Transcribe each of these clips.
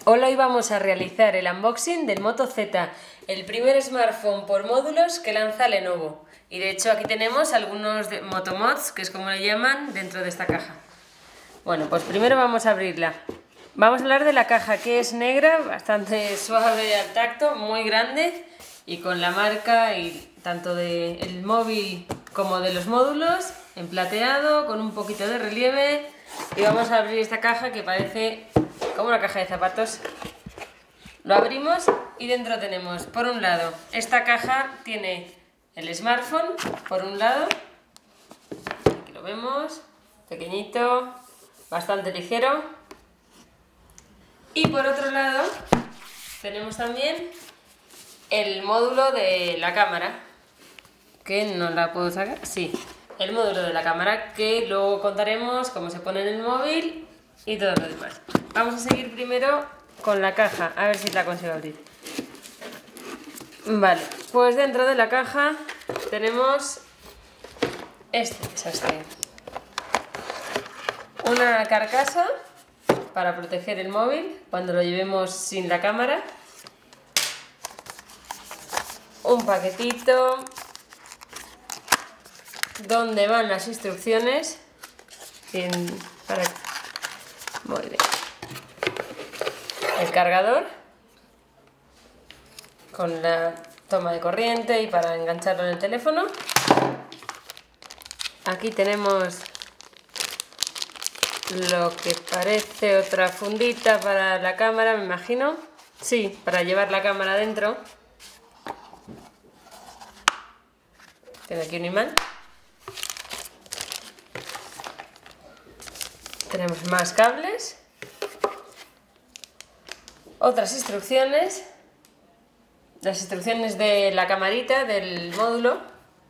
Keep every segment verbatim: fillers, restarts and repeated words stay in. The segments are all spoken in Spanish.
Hoy vamos a realizar el unboxing del Moto Z, el primer smartphone por módulos que lanza Lenovo. Y de hecho aquí tenemos algunos de Motomods, que es como le llaman, dentro de esta caja. Bueno, pues primero vamos a abrirla. Vamos a hablar de la caja, que es negra, bastante suave al tacto, muy grande y con la marca y tanto del móvil como de los módulos en plateado, con un poquito de relieve. Y vamos a abrir esta caja que parece como una caja de zapatos. Lo abrimos y dentro tenemos, por un lado, esta caja tiene el smartphone, por un lado, aquí lo vemos, pequeñito, bastante ligero, y por otro lado tenemos también el módulo de la cámara, que no la puedo sacar, sí, el módulo de la cámara, que luego contaremos cómo se pone en el móvil y todo lo demás. Vamos a seguir primero con la caja, a ver si la consigo abrir. Vale, pues dentro de la caja tenemos este desastre. Una carcasa para proteger el móvil cuando lo llevemos sin la cámara. Un paquetito donde van las instrucciones en, para, muy bien. El cargador con la toma de corriente y para engancharlo en el teléfono. Aquí tenemos lo que parece otra fundita para la cámara, me imagino. Sí, para llevar la cámara dentro. Tiene aquí un imán. Tenemos más cables. Otras instrucciones. Las instrucciones de la camarita del módulo.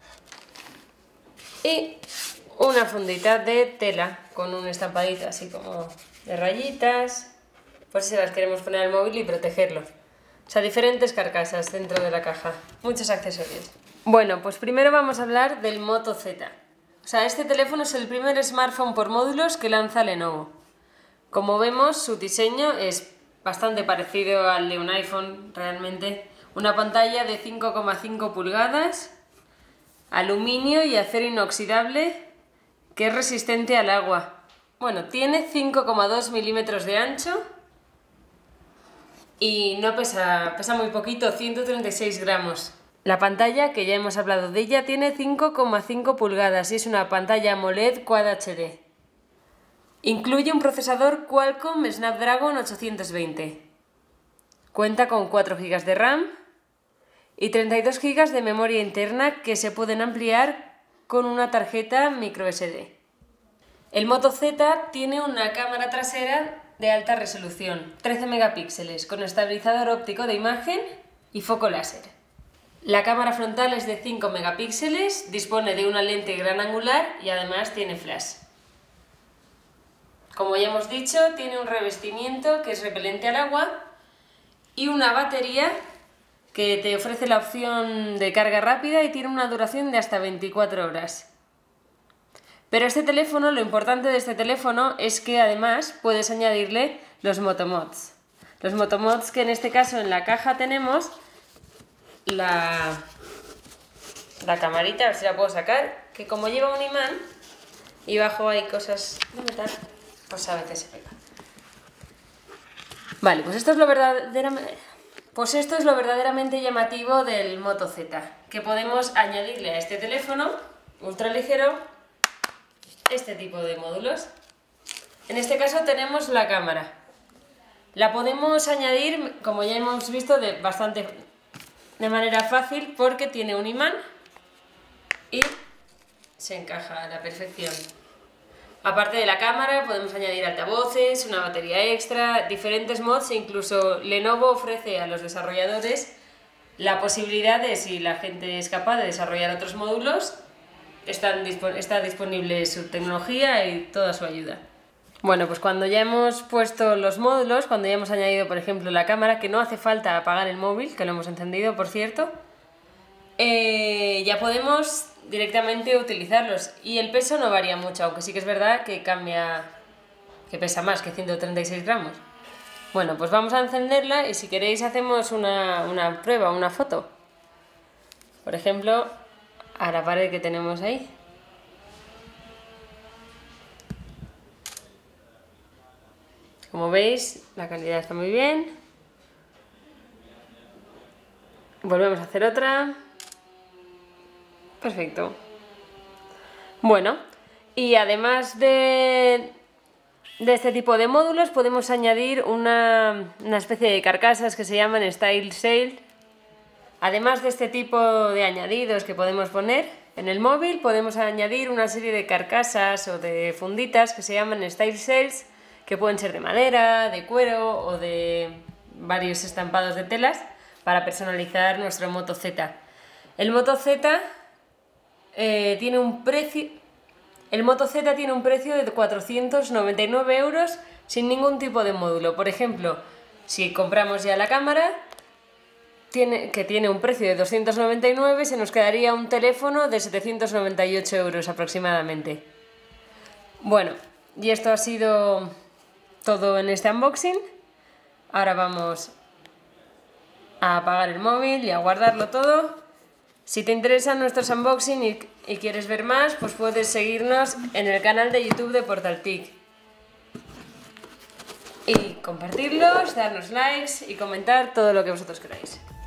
Y una fundita de tela con un estampadito así como de rayitas, por si las queremos poner al móvil y protegerlo. O sea, diferentes carcasas dentro de la caja, muchos accesorios. Bueno, pues primero vamos a hablar del Moto Z. O sea, este teléfono es el primer smartphone por módulos que lanza Lenovo. Como vemos, su diseño es bastante parecido al de un iPhone, realmente. Una pantalla de cinco coma cinco pulgadas, aluminio y acero inoxidable, que es resistente al agua. Bueno, tiene cinco coma dos milímetros de ancho y no pesa, pesa muy poquito, ciento treinta y seis gramos. La pantalla, que ya hemos hablado de ella, tiene cinco coma cinco pulgadas y es una pantalla AMOLED Quad H D. Incluye un procesador Qualcomm Snapdragon ochocientos veinte. Cuenta con cuatro gigas de RAM y treinta y dos gigas de memoria interna que se pueden ampliar con una tarjeta micro ese de. El Moto Z tiene una cámara trasera de alta resolución, trece megapíxeles, con estabilizador óptico de imagen y foco láser. La cámara frontal es de cinco megapíxeles, dispone de una lente gran angular y además tiene flash. Como ya hemos dicho, tiene un revestimiento que es repelente al agua y una batería que te ofrece la opción de carga rápida y tiene una duración de hasta veinticuatro horas. Pero este teléfono, lo importante de este teléfono es que además puedes añadirle los Motomods. Los Motomods, que en este caso en la caja tenemos la, la camarita, a ver si la puedo sacar, que como lleva un imán y bajo hay cosas de metal, pues a veces se pega. Vale, pues esto es lo verdaderamente... Pues esto es lo verdaderamente llamativo del Moto Z, que podemos añadirle a este teléfono ultra ligero este tipo de módulos. En este caso tenemos la cámara. La podemos añadir, como ya hemos visto, de bastante de manera fácil porque tiene un imán y se encaja a la perfección. Aparte de la cámara podemos añadir altavoces, una batería extra, diferentes mods e incluso Lenovo ofrece a los desarrolladores la posibilidad de, si la gente es capaz de desarrollar otros módulos, están, está disponible su tecnología y toda su ayuda. Bueno, pues cuando ya hemos puesto los módulos, cuando ya hemos añadido por ejemplo la cámara, que no hace falta apagar el móvil, que lo hemos encendido por cierto, eh, ya podemos directamente utilizarlos y el peso no varía mucho, aunque sí que es verdad que cambia, que pesa más que ciento treinta y seis gramos. Bueno, pues vamos a encenderla y si queréis hacemos una, una prueba, una foto. Por ejemplo, a la pared que tenemos ahí. Como veis, la calidad está muy bien. Volvemos a hacer otra. Perfecto. Bueno, y además de, de este tipo de módulos podemos añadir una, una especie de carcasas que se llaman Style Sail. Además de este tipo de añadidos que podemos poner en el móvil, podemos añadir una serie de carcasas o de funditas que se llaman Style Sails, que pueden ser de madera, de cuero o de varios estampados de telas para personalizar nuestro Moto Z. El Moto Z eh, tiene un precio, el Moto Z tiene un precio de cuatrocientos noventa y nueve euros sin ningún tipo de módulo. Por ejemplo, si compramos ya la cámara, tiene, que tiene un precio de doscientos noventa y nueve, se nos quedaría un teléfono de setecientos noventa y ocho euros aproximadamente. Bueno, y esto ha sido todo en este unboxing. Ahora vamos a apagar el móvil y a guardarlo todo. Si te interesan nuestros unboxing y, y quieres ver más, pues puedes seguirnos en el canal de YouTube de Portaltic. Y compartirlos, darnos likes y comentar todo lo que vosotros queráis.